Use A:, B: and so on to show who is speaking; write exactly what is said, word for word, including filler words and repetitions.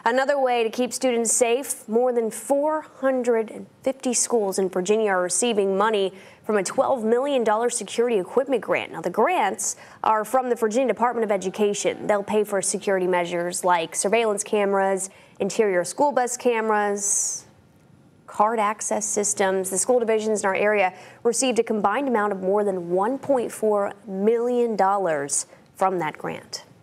A: Another way to keep students safe, more than four hundred fifty schools in Virginia are receiving money from a twelve million dollar security equipment grant. Now, the grants are from the Virginia Department of Education. They'll pay for security measures like surveillance cameras, interior school bus cameras, card access systems. The school divisions in our area received a combined amount of more than one point four million dollars from that grant.